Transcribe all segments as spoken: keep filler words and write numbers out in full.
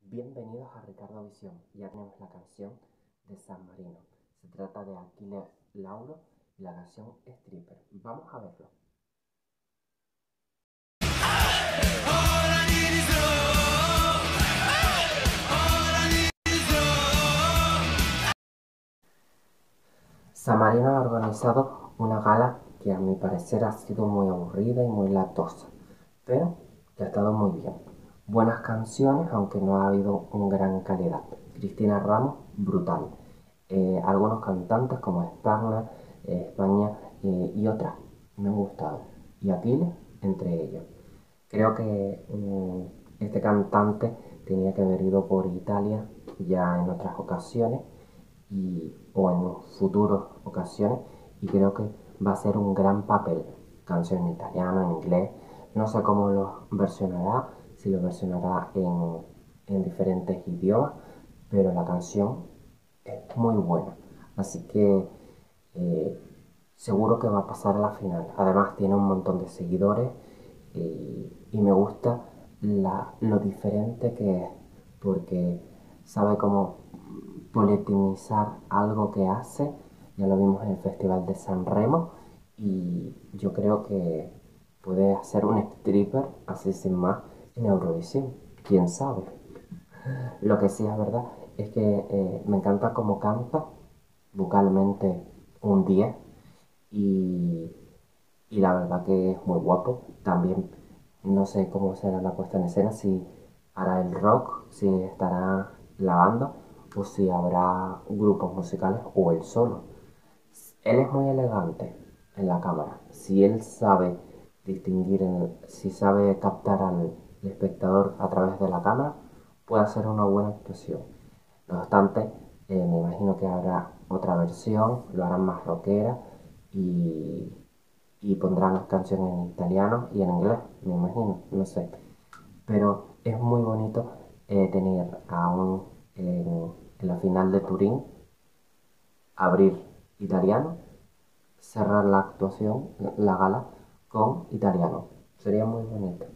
Bienvenidos a Ricardo Visión. Ya tenemos la canción de San Marino. Se trata de Aquiles Lauro y la canción Stripper. Vamos a verlo. San Marino ha organizado una gala que a mi parecer ha sido muy aburrida y muy latosa, pero que ha estado muy bien. Buenas canciones, aunque no ha habido una gran calidad. Cristina Ramos, brutal. Eh, algunos cantantes como España, eh, España eh, y otras me han gustado. Y Aquiles, entre ellos. Creo que um, este cantante tenía que haber ido por Italia ya en otras ocasiones y, o en futuras ocasiones, y creo que va a ser un gran papel. Canción en italiano, en inglés, no sé cómo lo versionará, si lo versionará en, en diferentes idiomas, pero la canción es muy buena, así que eh, seguro que va a pasar a la final. Además tiene un montón de seguidores y, y me gusta la, lo diferente que es, porque sabe cómo politimizar algo que hace. Ya lo vimos en el Festival de San Remo y yo creo que puede hacer un stripper así sin más en Eurovisión, quién sabe. Lo que sí es verdad es que eh, me encanta cómo canta, vocalmente un diez, y, y la verdad que es muy guapo. También no sé cómo será la puesta en escena, si hará el rock, si estará la banda o si habrá grupos musicales o él solo. Él es muy elegante en la cámara. Si él sabe distinguir, el, si sabe captar al espectador a través de la cámara, puede hacer una buena actuación. No obstante, eh, me imagino que habrá otra versión, lo harán más rockera y, y pondrán las canciones en italiano y en inglés, me imagino, no sé. Pero es muy bonito eh, tener a un, en, en la final de Turín, abrir italiano, cerrar la actuación, la gala, con italiano. Sería muy bonito.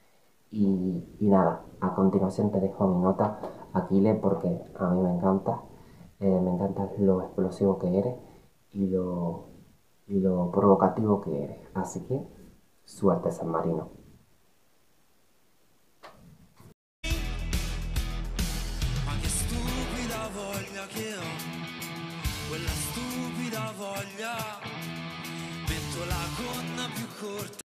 Y, y nada, a continuación te dejo mi nota, Aquile, porque a mí me encanta. Eh, me encanta lo explosivo que eres y lo, y lo provocativo que eres. Así que, suerte, San Marino. Ma che stupida voglia che ho, quella stupida voglia, metto la gonna più corta.